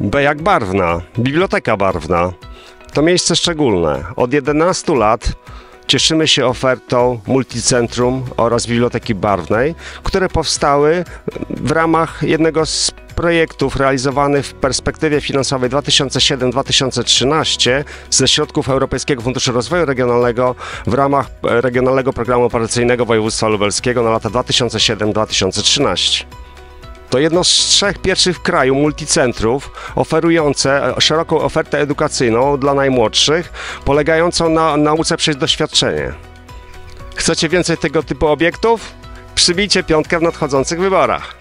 B jak Barwna, Biblioteka Barwna. To miejsce szczególne. Od 11 lat cieszymy się ofertą Multicentrum oraz Biblioteki Barwnej, które powstały w ramach jednego z projektów realizowanych w perspektywie finansowej 2007-2013 ze środków Europejskiego Funduszu Rozwoju Regionalnego w ramach Regionalnego Programu Operacyjnego Województwa Lubelskiego na lata 2007-2013. To jedno z 3 pierwszych w kraju multicentrów oferujące szeroką ofertę edukacyjną dla najmłodszych, polegającą na nauce przez doświadczenie. Chcecie więcej tego typu obiektów? Przybijcie 5 w nadchodzących wyborach.